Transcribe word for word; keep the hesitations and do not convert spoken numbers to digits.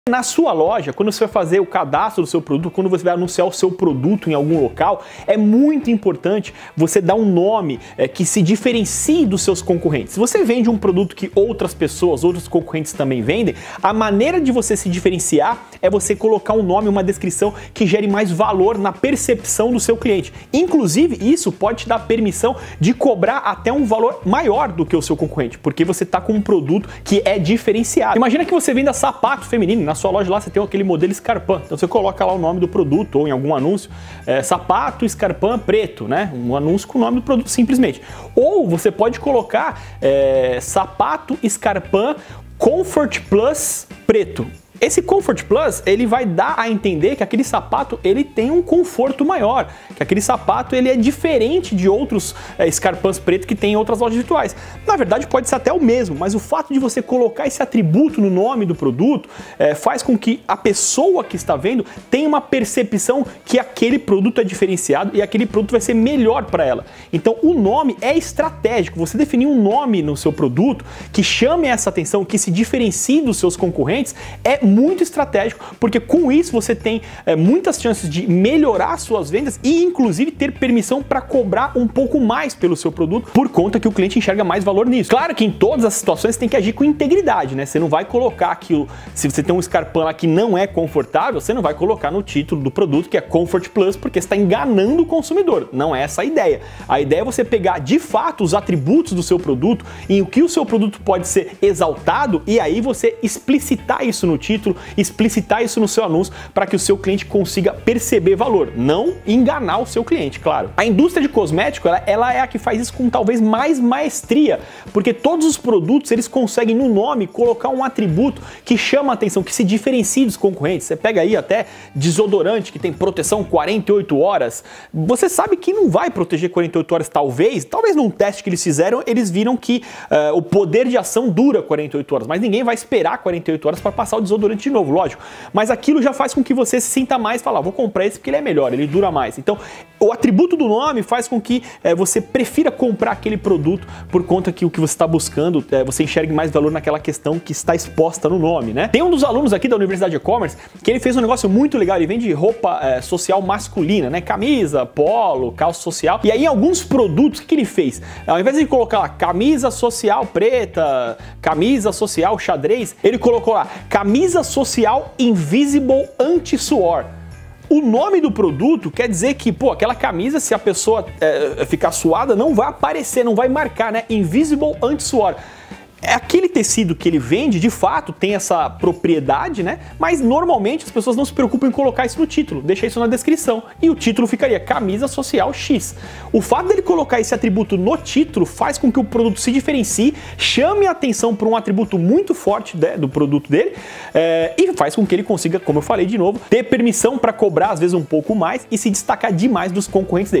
Na sua loja, quando você vai fazer o cadastro do seu produto, quando você vai anunciar o seu produto em algum local, é muito importante você dar um nome é, que se diferencie dos seus concorrentes. Se você vende um produto que outras pessoas, outros concorrentes também vendem, a maneira de você se diferenciar é você colocar um nome, uma descrição que gere mais valor na percepção do seu cliente. Inclusive, isso pode te dar permissão de cobrar até um valor maior do que o seu concorrente, porque você está com um produto que é diferenciado. Imagina que você venda sapato feminino. Na sua loja lá você tem aquele modelo Scarpin, então você coloca lá o nome do produto ou em algum anúncio, é, sapato Scarpin preto, né? Um anúncio com o nome do produto simplesmente. Ou você pode colocar é, sapato Scarpin Comfort Plus preto. Esse Comfort Plus, ele vai dar a entender que aquele sapato ele tem um conforto maior, que aquele sapato ele é diferente de outros é, Scarpins preto que tem em outras lojas virtuais. Na verdade pode ser até o mesmo, mas o fato de você colocar esse atributo no nome do produto é, faz com que a pessoa que está vendo tenha uma percepção que aquele produto é diferenciado e aquele produto vai ser melhor para ela. Então o nome é estratégico, você definir um nome no seu produto que chame essa atenção, que se diferencie dos seus concorrentes é muito estratégico, porque com isso você tem é, muitas chances de melhorar suas vendas e inclusive ter permissão para cobrar um pouco mais pelo seu produto por conta que o cliente enxerga mais valor nisso. Claro que em todas as situações você tem que agir com integridade, né? Você não vai colocar aquilo, se você tem um Scarpin lá que não é confortável, você não vai colocar no título do produto que é Comfort Plus, porque você está enganando o consumidor. Não é essa a ideia. A ideia é você pegar de fato os atributos do seu produto, em o que o seu produto pode ser exaltado e aí você explicitar isso no título, explicitar isso no seu anúncio para que o seu cliente consiga perceber valor, não enganar o seu cliente, claro. A indústria de cosmético, ela, ela é a que faz isso com talvez mais maestria, porque todos os produtos, eles conseguem no nome colocar um atributo que chama a atenção, que se diferencia dos concorrentes. Você pega aí até desodorante que tem proteção quarenta e oito horas, você sabe que não vai proteger quarenta e oito horas talvez, talvez num teste que eles fizeram, eles viram que uh, o poder de ação dura quarenta e oito horas, mas ninguém vai esperar quarenta e oito horas para passar o desodorante de novo, lógico. Mas aquilo já faz com que você se sinta mais e falar, vou comprar esse porque ele é melhor, ele dura mais. Então, o atributo do nome faz com que é, você prefira comprar aquele produto por conta que o que você está buscando, é, você enxergue mais valor naquela questão que está exposta no nome, né? Tem um dos alunos aqui da Universidade de E-Commerce que ele fez um negócio muito legal, ele vende roupa é, social masculina, né? Camisa, polo, calça social. E aí, em alguns produtos, o que, que ele fez? Ao invés de colocar lá camisa social preta, camisa social xadrez, ele colocou lá camisa social invisible anti-suor. O nome do produto quer dizer que, pô, aquela camisa, se a pessoa é, ficar suada, não vai aparecer, não vai marcar, né? Invisible anti-suor. É aquele tecido que ele vende, de fato, tem essa propriedade, né? Mas normalmente as pessoas não se preocupam em colocar isso no título, deixa isso na descrição e o título ficaria camisa social X. O fato dele colocar esse atributo no título faz com que o produto se diferencie, chame a atenção para um atributo muito forte né, do produto dele é, e faz com que ele consiga, como eu falei de novo, ter permissão para cobrar às vezes um pouco mais e se destacar demais dos concorrentes dele.